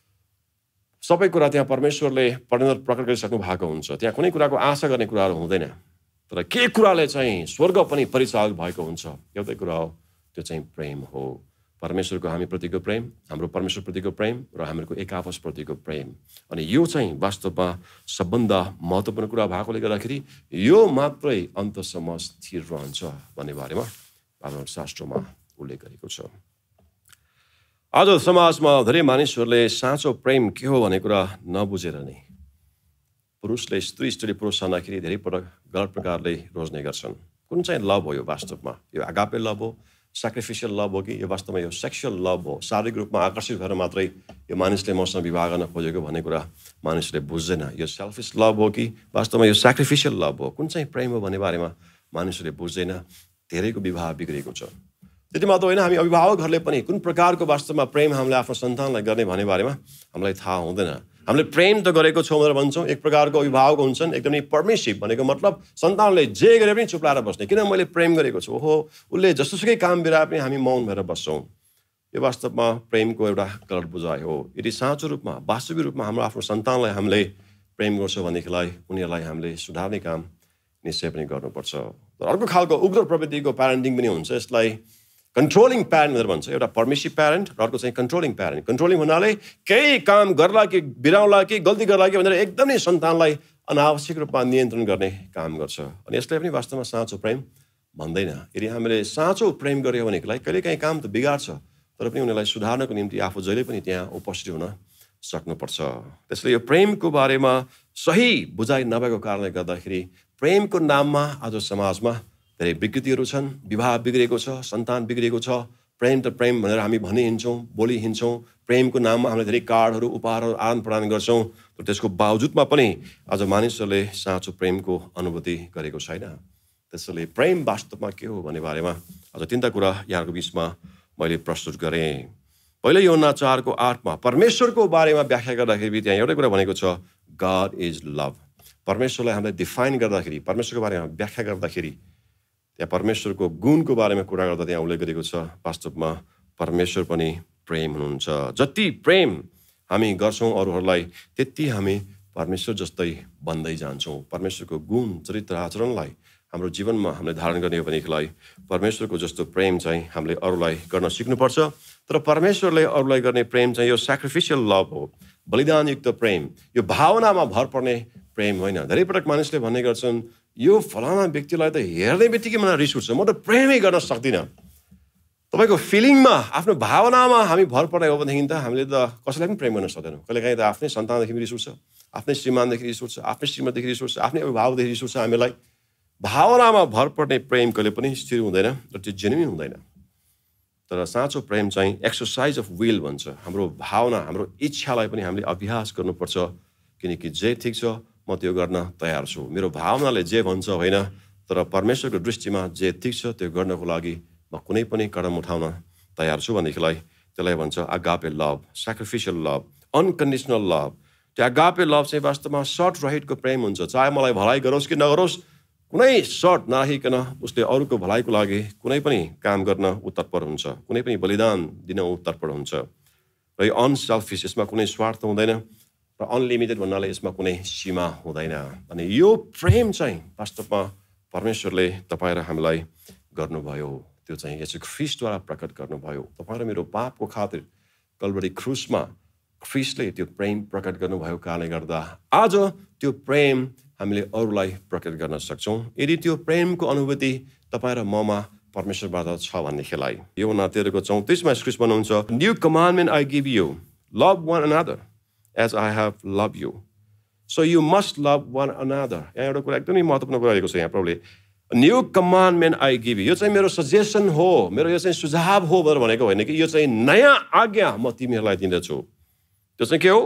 सबै कुरा त्यहाँ परमेश्वरले प्रकट गरिसक्नु भएको हुन्छ। त्यहाँ कुनै कुराको आशा गर्ने कुराहरू हुँदैन। तर के कुराले चाहिँ स्वर्ग पनि परिचालित भएको हुन्छ, एउटै कुरा हो, त्यो चाहिँ प्रेम हो। परमेश्वरको हामी प्रतिको प्रेम, हाम्रो परमेश्वर प्रतिको प्रेम र हामीहरूको एक आपस प्रतिको प्रेम। अनि यो चाहिँ वास्तवमा सबभन्दा महत्त्वपूर्ण कुरा भएकोले गर्दाखेरि यो मात्रै अन्तसम्म स्थिर रहन्छ भन्ने बारेमा हाम्रो शास्त्रमा उल्लेख गरेको छ। आज समाजमा धेरै मानिसहरूले साँचो प्रेम के हो भन्ने कुरा नबुझेर नै पुरुषले स्त्री पुरुष छँदाखेरि धेरै पटक गलत प्रकारले रोज्ने गर्छन्। कुन चाहिँ लभ हो यो वास्तवमा? यो आगापे लभ हो, सेक्रिफिसियल लभ हो कि यो वास्तवमा यो सेक्सुअल लभ हो? शारीरिक रूपमा आकर्षित भएर मात्रै यो मानिसले मसँग विवाह गर्न खोजेको भन्ने कुरा मानिसले बुझ्दैन। यो सेल्फिस लभ हो कि वास्तवमा यो सेक्रिफिसियल लभ हो? कुन चाहिँ प्रेम हो भन्ने बारेमा मानिसहरूले बुझ्दैन। धेरैको विवाह बिग्रेको छ। त्यति मात्र होइन, हामी अभिभावकहरूले पनि कुन प्रकारको वास्तवमा प्रेम हामीले आफ्नो सन्तानलाई गर्ने भन्ने बारेमा हामीलाई थाहा हुँदैन। हामीले प्रेम त गरेको छौँ भनेर भन्छौँ। एक प्रकारको अभिभावक हुन्छन् एकदमै पर्मिसिभ, भनेको मतलब सन्तानले जे गरे पनि चुप लाएर बस्ने, किन मैले प्रेम गरेको छु, ओहो उसले जस्तोसुकै काम बिराए पनि हामी मौन भएर बस्छौँ। यो वास्तवमा प्रेमको एउटा गलत बुझाइ हो। यदि साँचो रूपमा वास्तविक रूपमा हाम्रो आफ्नो सन्तानलाई हामीले प्रेम गर्छौँ भनेदेखिलाई उनीहरूलाई हामीले सुधार्ने काम निश्चय पनि गर्नुपर्छ। तर अर्को खालको उग्र प्रवृत्तिको प्यारेन्टिङ पनि हुन्छ, यसलाई कन्ट्रोलिङ प्यारेन्ट भनेर भन्छ। एउटा पर्मिसिभ प्यारेन्ट र अर्को चाहिँ कन्ट्रोलिङ प्यारेन्ट। कन्ट्रोलिङ भन्नाले केही काम गर्ला कि बिराउला कि गल्ती गर्ला कि भनेर एकदमै सन्तानलाई अनावश्यक रूपमा नियन्त्रण गर्ने काम गर्छ। अनि यसलाई पनि वास्तवमा साँचो प्रेम भन्दैन। यदि हामीले साँचो प्रेम गऱ्यौँ भनेदेखिलाई कहिलेकाहीँ काम त बिगार्छ, तर पनि उनीहरूलाई सुधार्नको निम्ति आफू जहिले पनि त्यहाँ उपस्थित हुन सक्नुपर्छ। त्यसले यो प्रेमको बारेमा सही बुझाइ नभएको कारणले गर्दाखेरि प्रेमको नाममा आज समाजमा धेरै विकृतिहरू छन्। विवाह बिग्रेको छ, सन्तान बिग्रेको छ। प्रेम त प्रेम भनेर हामी भनि हिँड्छौँ, बोली हिँड्छौँ। प्रेमको नाममा हामीले धेरै कार्डहरू, उपहारहरू आदान प्रदान गर्छौँ, तर त्यसको बावजुदमा पनि आज मानिसहरूले साँचो प्रेमको अनुभूति गरेको छैन। त्यसैले प्रेम वास्तवमा के हो भन्ने बारेमा आज 3टा कुरा यहाँको बिचमा मैले प्रस्तुत गरेँ। पहिलो यूहन्ना 4:8 परमेश्वरको बारेमा व्याख्या गर्दाखेरि त्यहाँ एउटै कुरा भनेको छ, गॉड इज लभ। परमेश्वरलाई हामीले डिफाइन गर्दाखेरि, परमेश्वरको बारेमा व्याख्या गर्दाखेरि त्यहाँ परमेश्वरको गुणको बारेमा कुरा गर्दा त्यहाँ उल्लेख गरेको छ, वास्तवमा परमेश्वर पनि प्रेम हुनुहुन्छ। जति प्रेम हामी गर्छौँ अरूहरूलाई, त्यति हामी परमेश्वर जस्तै बन्दै जान्छौँ। परमेश्वरको गुण, चरित्र, आचरणलाई हाम्रो जीवनमा हामीले धारण गर्ने हो भनेदेखिलाई परमेश्वरको जस्तो प्रेम चाहिँ हामीले अरूलाई गर्न सिक्नुपर्छ। तर परमेश्वरले अरूलाई गर्ने प्रेम चाहिँ यो सेक्रिफिसियल लभ हो, बलिदानयुक्त प्रेम। यो भावनामा भर पर्ने प्रेम होइन। धेरै पटक मानिसले भन्ने गर्छन्, यो फलाना व्यक्तिलाई त हेर्ने बित्तिकै मलाई रिस उठ्छ, म त प्रेमै गर्न सक्दिनँ। तपाईँको फिलिङमा, आफ्नो भावनामा हामी भर पर्ने हो भनेदेखि त हामीले त कसैलाई पनि प्रेम गर्न सक्दैनौँ। कहिलेकाहीँ त आफ्नै सन्तानदेखि रिस उठ्छ, आफ्नै श्रीमानदेखि रिस उठ्छ, आफ्नै श्रीमतीदेखि रिस उठ्छ, आफ्नै अभिभावकदेखि रिस उठ्छ। हामीलाई भावनामा भर पर्ने प्रेम कहिले पनि स्थिर हुँदैन र त्यो जेन्युइन हुँदैन। तर साँचो प्रेम चाहिँ एक्सरसाइज अफ विल भन्छ हाम्रो भावना हाम्रो इच्छालाई पनि हामीले अभ्यास गर्नुपर्छ किनकि जे ठिक छ म त्यो गर्न तयार छु मेरो भावनाले जे भन्छ होइन तर परमेश्वरको दृष्टिमा जे ठिक छ त्यो गर्नको लागि म कुनै पनि कदम उठाउन तयार छु भनेदेखिलाई त्यसलाई भन्छ agape love sacrificial love unconditional love त्यो अगापे लभ चाहिँ वास्तवमा सर्ट रहितको प्रेम हुन्छ चाहे मलाई भलाइ गरोस् कि नगरोस् कुनै सर्ट नराखिकन उसले अरूको भलाइको लागि कुनै पनि काम गर्न ऊ तत्पर हुन्छ कुनै पनि बलिदान दिन ऊ तत्पर हुन्छ र यो अनसेल्फिस यसमा कुनै स्वार्थ हुँदैन र अनलिमिटेड भन्नाले यसमा कुनै सीमा हुँदैन अनि यो प्रेम चाहिँ वास्तवमा परमेश्वरले तपाईँ र हामीलाई गर्नुभयो त्यो चाहिँ यसो ख्रिस्टद्वारा प्रकट गर्नुभयो तपाईँ र मेरो पापको खातिर कल्वरी क्रुसमा ख्रिस्टले त्यो प्रेम प्रकट गर्नुभयो कारणले गर्दा आज त्यो प्रेम हामीले अरूलाई प्रकट गर्न सक्छौँ यदि त्यो प्रेमको अनुभूति तपाईँ र ममा परमेश्वरबाट छ भनेदेखिलाई यूहन्ना 13:34 ख्रिस्ट भन्नुहुन्छ new commandment I give you love one another as I have love you so you must love one another यहाँ एउटा कुरा एकदमै महत्त्वपूर्ण कुरा रहेको छ यहाँ प्रभुले new commandment I give you यो चाहिँ मेरो सजेसन हो मेरो यो चाहिँ सुझाव हो भनेर भनेको होइन कि यो चाहिँ नयाँ आज्ञा म तिमीहरूलाई दिँदछु त्यो चाहिँ के हो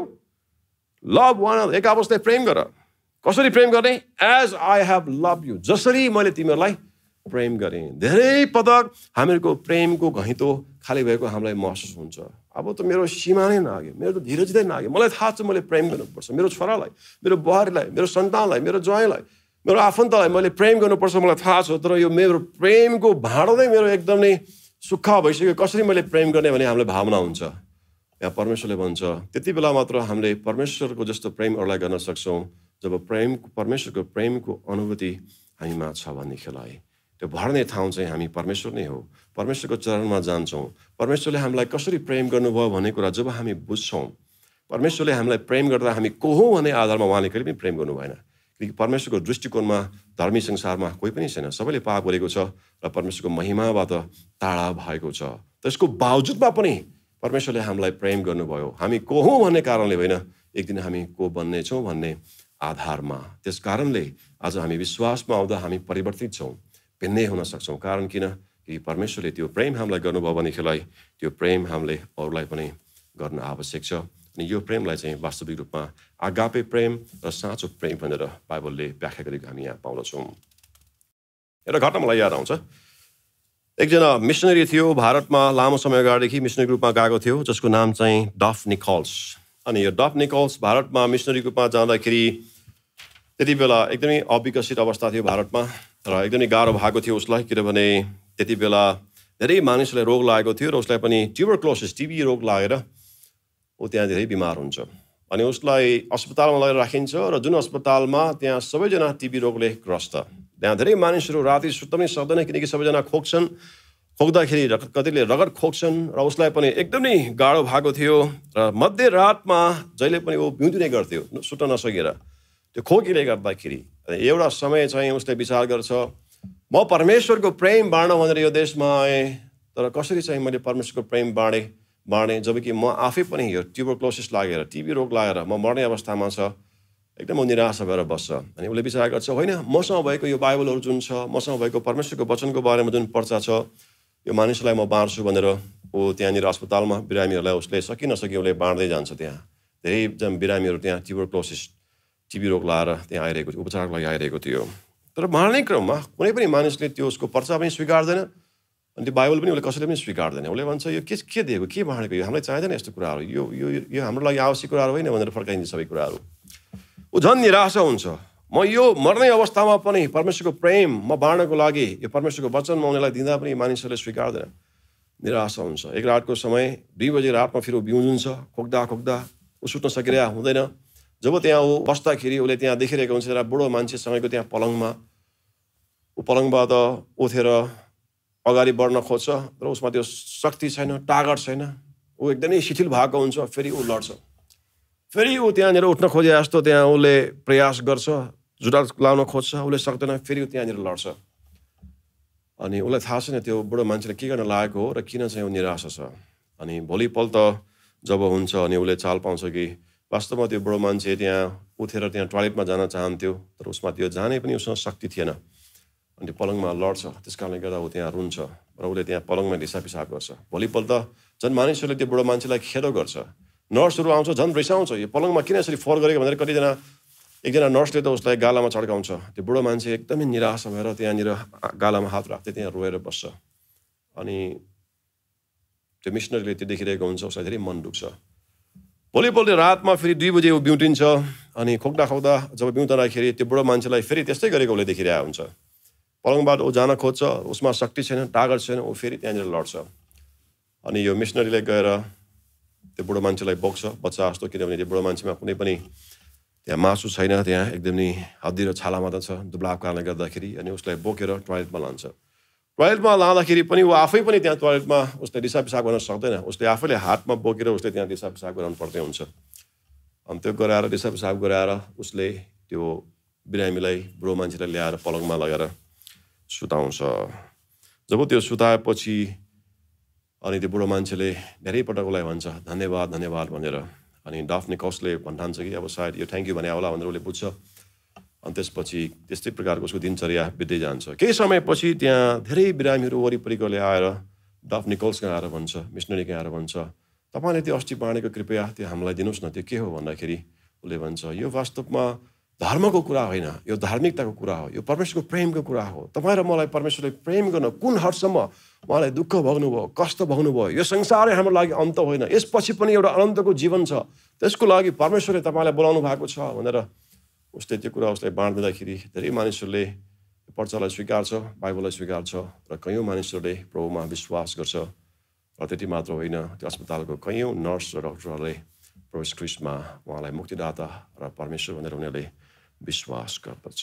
लभ वान अनदर एक आपसलाई प्रेम गर कसरी प्रेम गर्ने as I have love you जसरी मैले तिमीहरूलाई प्रेम गरेँ धेरै पटक हामीहरूको प्रेमको घैँतो खाली भएको हामीलाई महसुस हुन्छ अब त मेरो सीमा नै नाग्यो मेरो त धीरज नै नाग्यो मलाई थाहा छ मैले प्रेम गर्नुपर्छ मेरो छोरालाई मेरो बुहारीलाई मेरो सन्तानलाई मेरो ज्वाइँलाई मेरो आफन्तलाई मैले प्रेम गर्नुपर्छ मलाई थाहा छ तर यो मेरो प्रेमको भाँडो नै मेरो एकदम नै सुक्खा भइसक्यो कसरी मैले प्रेम गर्ने भन्ने हामीलाई भावना हुन्छ यहाँ परमेश्वरले भन्छ त्यति बेला मात्र हामीले परमेश्वरको जस्तो प्रेम अरूलाई गर्न सक्छौँ जब परमेश्वरको प्रेमको अनुभूति हामीमा छ भनेदेखिलाई त्यो भर्ने ठाउँ चाहिँ हामी परमेश्वर नै हो परमेश्वरको चरणमा जान्छौँ परमेश्वरले हामीलाई कसरी प्रेम गर्नुभयो भन्ने कुरा जब हामी बुझ्छौँ परमेश्वरले हामीलाई प्रेम गर्दा हामी को हो भन्ने आधारमा उहाँले कहिले पनि प्रेम गर्नु भएन किनकि परमेश्वरको दृष्टिकोणमा धर्मी संसारमा कोही पनि छैन सबैले पाप गरेको छ र परमेश्वरको महिमाबाट टाढा भएको छ त्यसको बावजुदमा पनि परमेश्वरले हामीलाई प्रेम गर्नुभयो हामी को हौँ भन्ने कारणले होइन एक दिन हामी को बन्नेछौँ भन्ने आधारमा त्यस कारणले आज हामी विश्वासमा आउँदा हामी परिवर्तित छौँ भिन्नै हुन सक्छौँ कारण किन कि परमेश्वरले त्यो प्रेम हामीलाई गर्नुभयो भनेदेखिलाई त्यो प्रेम हामीले अरूलाई पनि गर्न आवश्यक छ अनि यो प्रेमलाई चाहिँ वास्तविक रूपमा आगापे प्रेम र साँचो प्रेम भनेर बाइबलले व्याख्या गरेको हामी यहाँ पाउँदछौँ एउटा घटना मलाई याद आउँछ एकजना मिसनरी थियो भारतमा लामो समय अगाडिदेखि मिसनरी रूपमा गएको थियो जसको नाम चाहिँ डफ निकोल्स अनि यो डफ निकोल्स भारतमा मिसनरी रूपमा जाँदाखेरि त्यति बेला एकदमै अविकसित अवस्था थियो भारतमा र एकदमै गाह्रो भएको थियो उसलाई किनभने त्यति बेला धेरै मानिसलाई रोग लागेको थियो र उसलाई पनि ट्युबरक्लोसिस टिबी रोग लागेर ऊ त्यहाँ धेरै बिमार हुन्छ अनि उसलाई अस्पतालमा लगेर राखिन्छ र जुन अस्पतालमा त्यहाँ सबैजना टिबी रोगले ग्रस्त त्यहाँ धेरै मानिसहरू राति सुत्न पनि सक्दैन किनकि सबैजना खोक्दाखेरि कतिले रगत खोक्छन् र उसलाई पनि एकदमै गाह्रो भएको थियो र मध्यरातमा जहिले पनि ऊ बिउतिने गर्थ्यो सुत्न नसकेर त्यो खोकीले गर्दाखेरि एउटा समय चाहिँ उसले विचार गर्छ म परमेश्वरको प्रेम बाँड्न भनेर यो देशमा आएँ तर कसरी चाहिँ मैले परमेश्वरको प्रेम बाँडेँ जबकि म आफै पनि यो ट्युबरक्लोसिस लागेर टिबी रोग लागेर म मर्ने अवस्थामा छ एकदम निराशा भएर बस्छ अनि उसले विचार गर्छ होइन मसँग भएको यो बाइबलहरू जुन छ मसँग भएको परमेश्वरको वचनको बारेमा जुन पर्चा छ यो मानिसलाई म बाँड्छु भनेर ऊ त्यहाँनिर अस्पतालमा बिरामीहरूलाई उसले सकि नसकि उसले बाँड्दै जान्छ त्यहाँ धेरै बिरामीहरू त्यहाँ ट्युबरक्लोसिस टिबी रोग लाएर त्यहाँ आइरहेको थियो उपचारको लागि आइरहेको थियो तर बाँड्ने क्रममा कुनै पनि मानिसले त्यो उसको पर्चा पनि स्वीकार्दैन अनि त्यो बाइबल पनि उसले कसैले पनि स्वीकार्दैन उसले भन्छ यो के दिएको के बाँडेको यो हामीलाई चाहिँदैन यस्तो कुराहरू यो हाम्रो लागि आवश्यक कुराहरू होइन भनेर फर्काइन्छ सबै कुराहरू ऊ झन् निराशा हुन्छ म यो मर्ने अवस्थामा पनि परमेश्वरको प्रेम म बाँड्नको लागि यो परमेश्वरको वचन म उनीहरूलाई दिँदा पनि मानिसहरूले स्वीकार्दैन निराशा हुन्छ एक रातको समय 2 बजे रातमा फेरि ऊ बिउजुन्छ खोक्दा ऊ सुत्न सकिरहेको हुँदैन जब त्यहाँ ऊ बस्दाखेरि उसले त्यहाँ देखिरहेको हुन्छ एउटा बुढो मान्छेसँगको त्यहाँ पलङमा ऊ पलङबाट उठेर अगाडि बढ्न खोज्छ र उसमा त्यो शक्ति छैन तागत छैन ऊ एकदमै शिथिल भएको हुन्छ फेरि ऊ लड्छ फेरि ऊ त्यहाँनिर उठ्न खोजे जस्तो त्यहाँ उसले प्रयास गर्छ जुटा लाउन खोज्छ उसले सक्दैन फेरि ऊ त्यहाँनिर लड्छ अनि उसलाई थाहा छैन त्यो बुढो मान्छेले के गर्न लागेको हो र किन चाहिँ ऊ निराशा छ अनि भोलिपल्ट जब हुन्छ अनि उसले चाल पाउँछ कि वास्तवमा त्यो बुढो मान्छे त्यहाँ उठेर त्यहाँ टोयलेटमा जान चाहन्थ्यो तर उसमा त्यो जाने पनि उसँग शक्ति थिएन अनि पलङमा लड्छ त्यस कारणले गर्दा ऊ त्यहाँ रुन्छ र उसले त्यहाँ पलङमा दिसा पिसाब गर्छ। भोलिपल्ट झन् मानिसहरूले त्यो बुढो मान्छेलाई खेदो गर्छ। नर्सहरू आउँछ, झन् रिसाउँछ, यो पलङमा किन यसरी फोहोर गरेको भनेर कतिजना एकजना नर्सले त उसलाई गालामा चड्काउँछ। त्यो बुढो मान्छे एकदमै निराश भएर त्यहाँनिर गालामा हात राख्दै त्यहाँ रोएर बस्छ। अनि त्यो मिसनरीले त्यो देखिरहेको हुन्छ, उसलाई धेरै मन दुख्छ। भोलिपल्ट रातमा फेरि 2 बजे ऊ बिउटिन्छ। अनि खोक्दा खोक्दा जब बिउतादाखेरि त्यो बुढो मान्छेलाई फेरि त्यस्तै गरेको उसले देखिरहेको हुन्छ। पलङबाट ऊ जान खोज्छ, उसमा शक्ति छैन, तागत छैन, ऊ फेरि त्यहाँनिर लड्छ। अनि यो मिसनरीले गएर त्यो बुढो मान्छेलाई बोक्छ बच्चा जस्तो, किनभने त्यो बुढो मान्छेमा कुनै पनि त्यहाँ मासु छैन, त्यहाँ एकदमै हड्डी र छाला मात्र छ दुब्लाको कारणले गर्दाखेरि। अनि उसलाई बोकेर टोयलेटमा लान्छ। टोयलेटमा लाँदाखेरि पनि ऊ आफै पनि त्यहाँ टोयलेटमा उसले दिसा पिसाब गर्न सक्दैन। उसले आफैले हातमा बोकेर उसले त्यहाँ दिसा पिसाब गराउनु पर्दै हुन्छ। अनि त्यो गराएर दिसा पिसाब गराएर उसले त्यो बिरामीलाई बुढो मान्छेलाई ल्याएर पलङमा लगेर सुताउँछ। जब त्यो सुताएपछि अनि त्यो बुढो मान्छेले धेरै पटक उसलाई भन्छ धन्यवाद धन्यवाद भनेर। अनि डफ निकोल्सले भन्ठान्छ कि अब सायद यो थ्याङ्क यू भने होला भनेर उसले बुझ्छ। अनि त्यसपछि त्यस्तै प्रकारको उसको दिनचर्या बित्दै जान्छ। केही समयपछि त्यहाँ धेरै बिरामीहरू वरिपरिकोले आएर डफ निकोल्स कहाँ आएर भन्छ, मिसनरी कहाँ आएर भन्छ, तपाईँले त्यो अस्ति बाँडेको कृपया त्यो हामीलाई दिनुहोस् न। त्यो के हो भन्दाखेरि उसले भन्छ यो वास्तवमा धर्मको कुरा होइन, यो धार्मिकताको कुरा हो, यो परमेश्वरको प्रेमको कुरा हो। तपाईँ र मलाई परमेश्वरले प्रेम गर्न कुन हदसम्म उहाँलाई दुःख भोग्नुभयो, कष्ट भोग्नुभयो। यो संसारै हाम्रो लागि अन्त होइन, यसपछि पनि एउटा अनन्तको जीवन छ, त्यसको लागि परमेश्वरले तपाईँलाई बोलाउनु भएको छ भनेर उसले त्यो कुरा उसलाई बाँड्दाखेरि धेरै मानिसहरूले पर्चालाई स्वीकार्छ, बाइबललाई स्वीकार्छ र कयौँ मानिसहरूले प्रभुमा विश्वास गर्छ। र त्यति मात्र होइन, त्यो अस्पतालको कयौँ नर्स र डक्टरहरूले प्रभु यीशु ख्रीष्टमा उहाँलाई मुक्तिदाता र परमेश्वर भनेर उनीहरूले विश्वास गर्दछ।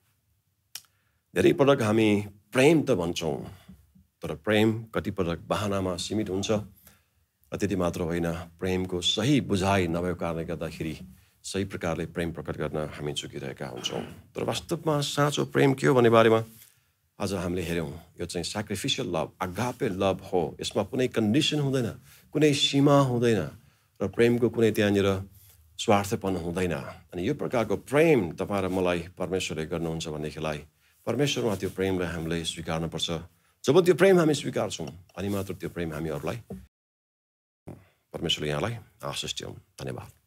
धेरै पटक हामी प्रेम त भन्छौँ, तर प्रेम कतिपटक बहानामा सीमित हुन्छ। र त्यति मात्र होइन, प्रेमको सही बुझाइ नभएको कारणले गर्दाखेरि सही प्रकारले प्रेम प्रकट गर्न हामी चुकिरहेका हुन्छौँ। तर वास्तवमा साँचो प्रेम के हो भन्ने बारेमा आज हामीले हेऱ्यौँ। यो चाहिँ स्याक्रिफिसियल लभ, अगापे लभ हो। यसमा कुनै कन्डिसन हुँदैन, कुनै सीमा हुँदैन र प्रेमको कुनै त्यहाँनिर स्वार्थपन हुँदैन। अनि यो प्रकारको प्रेम तपाईँ र मलाई परमेश्वरले गर्नुहुन्छ भनेदेखिलाई परमेश्वरमा त्यो प्रेमलाई हामीले स्वीकार्नुपर्छ। जब त्यो प्रेम हामी स्वीकार्छौँ अनि मात्र त्यो प्रेम हामी अरूलाई, परमेश्वरले यहाँलाई आशिष दिउन्। धन्यवाद।